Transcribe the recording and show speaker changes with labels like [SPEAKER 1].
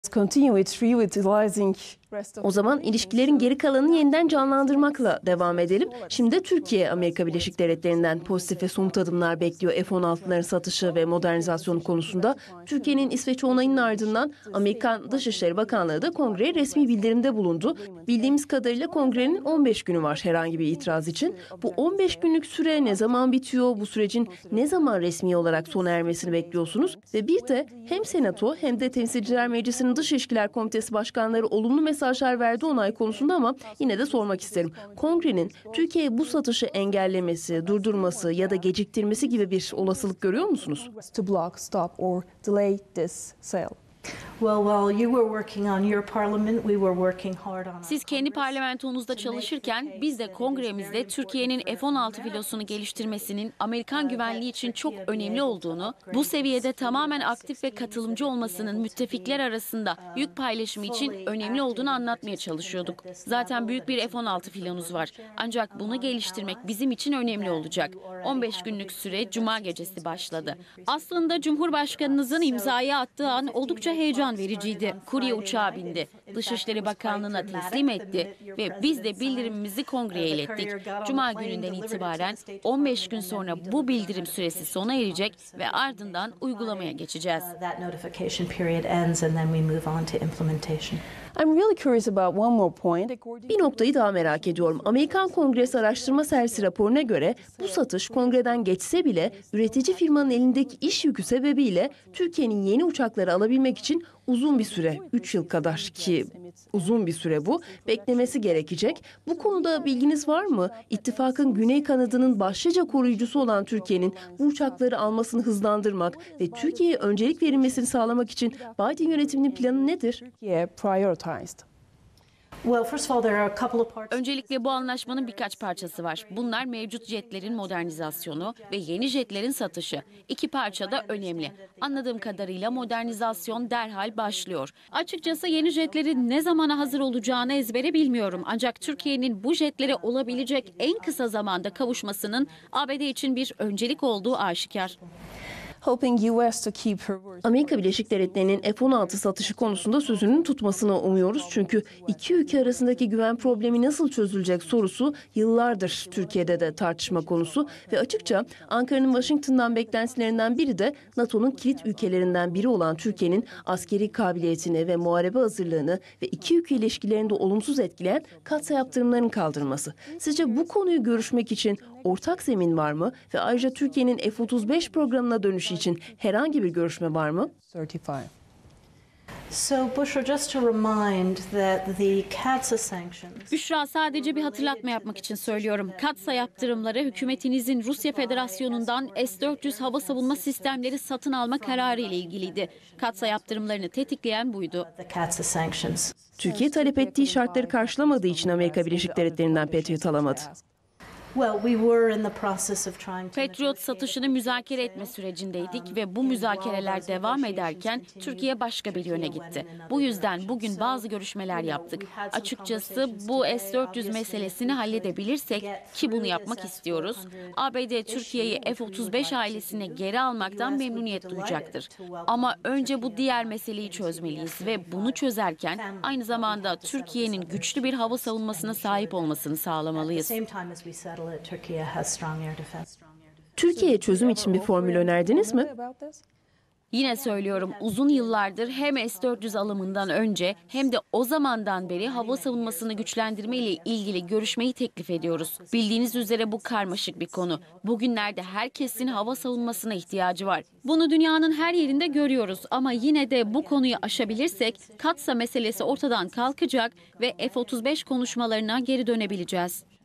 [SPEAKER 1] O zaman ilişkilerin geri kalanını yeniden canlandırmakla devam edelim. Şimdi de Türkiye, Amerika Birleşik Devletleri'nden pozitif ve somut adımlar bekliyor F-16'ların satışı ve modernizasyonu konusunda. Türkiye'nin İsveç onayının ardından Amerikan Dışişleri Bakanlığı da Kongreye resmi bildirimde bulundu. Bildiğimiz kadarıyla Kongrenin 15 günü var herhangi bir itiraz için. Bu 15 günlük süre ne zaman bitiyor? Bu sürecin ne zaman resmi olarak sona ermesini bekliyorsunuz? Ve bir de hem Senato hem de Temsilciler Meclisi'nin Dış İlişkiler Komitesi başkanları olumlu mesajlar verdi onay konusunda ama yine de sormak isterim. Kongrenin Türkiye'ye bu satışı engellemesi, durdurması ya da geciktirmesi gibi bir olasılık görüyor musunuz?
[SPEAKER 2] Siz kendi parlamentonuzda çalışırken biz de kongremizde Türkiye'nin F-16 filosunu geliştirmesinin Amerikan güvenliği için çok önemli olduğunu, bu seviyede tamamen aktif ve katılımcı olmasının müttefikler arasında yük paylaşımı için önemli olduğunu anlatmaya çalışıyorduk. Zaten büyük bir F-16 filonuz var. Ancak bunu geliştirmek bizim için önemli olacak. 15 günlük süre Cuma gecesi başladı. Aslında Cumhurbaşkanınızın imzayı attığı an oldukça heyecan vericiydi. Kurye uçağı bindi. Dışişleri Bakanlığı'na teslim etti ve biz de bildirimimizi kongreye ilettik. Cuma gününden itibaren 15 gün sonra bu bildirim süresi sona erecek ve ardından uygulamaya geçeceğiz.
[SPEAKER 1] Bir noktayı daha merak ediyorum. Amerikan Kongresi Araştırma Servisi raporuna göre bu satış kongreden geçse bile üretici firmanın elindeki iş yükü sebebiyle Türkiye'nin yeni uçakları alabilmek için uzun bir süre, 3 yıl kadar ki uzun bir süre bu, beklemesi gerekecek. Bu konuda bilginiz var mı? İttifakın güney kanadının başlıca koruyucusu olan Türkiye'nin bu uçakları almasını hızlandırmak ve Türkiye'ye öncelik verilmesini sağlamak için Biden yönetiminin planı nedir?
[SPEAKER 2] Öncelikle bu anlaşmanın birkaç parçası var. Bunlar mevcut jetlerin modernizasyonu ve yeni jetlerin satışı. İki parça da önemli. Anladığım kadarıyla modernizasyon derhal başlıyor. Açıkçası yeni jetlerin ne zamana hazır olacağını ezbere bilmiyorum. Ancak Türkiye'nin bu jetlere olabilecek en kısa zamanda kavuşmasının ABD için bir öncelik olduğu aşikar.
[SPEAKER 1] Amerika Birleşik Devletleri'nin F-16 satışı konusunda sözünün tutmasını umuyoruz. Çünkü iki ülke arasındaki güven problemi nasıl çözülecek sorusu yıllardır Türkiye'de de tartışma konusu. Ve açıkça Ankara'nın Washington'dan beklentilerinden biri de NATO'nun kilit ülkelerinden biri olan Türkiye'nin askeri kabiliyetini ve muharebe hazırlığını ve iki ülke ilişkilerinde olumsuz etkileyen katsayı yaptırımların kaldırılması. Sizce bu konuyu görüşmek için ortak zemin var mı? Ve ayrıca Türkiye'nin F-35 programına dönüşü için herhangi bir görüşme var mı?
[SPEAKER 2] Büşra, sadece bir hatırlatma yapmak için söylüyorum. Katsa yaptırımları hükümetinizin Rusya Federasyonu'ndan S-400 hava savunma sistemleri satın alma kararı ile ilgiliydi. Katsa yaptırımlarını tetikleyen buydu.
[SPEAKER 1] Türkiye talep ettiği şartları karşılamadığı için Amerika Birleşik Devletleri'nden Patriot alamadı.
[SPEAKER 2] Patriot satışını müzakere etme sürecindeydik ve bu müzakereler devam ederken Türkiye başka bir yöne gitti. Bu yüzden bugün bazı görüşmeler yaptık. Açıkçası bu S-400 meselesini halledebilirsek, ki bunu yapmak istiyoruz, ABD Türkiye'yi F-35 ailesine geri almaktan memnuniyet duyacaktır. Ama önce bu diğer meseleyi çözmeliyiz ve bunu çözerken aynı zamanda Türkiye'nin güçlü bir hava savunmasına sahip olmasını sağlamalıyız.
[SPEAKER 1] Türkiye'ye çözüm için bir formül önerdiniz mi?
[SPEAKER 2] Yine söylüyorum, uzun yıllardır hem S-400 alımından önce hem de o zamandan beri hava savunmasını güçlendirme ile ilgili görüşmeyi teklif ediyoruz. Bildiğiniz üzere bu karmaşık bir konu. Bugünlerde herkesin hava savunmasına ihtiyacı var. Bunu dünyanın her yerinde görüyoruz ama yine de bu konuyu aşabilirsek Katsa meselesi ortadan kalkacak ve F-35 konuşmalarına geri dönebileceğiz.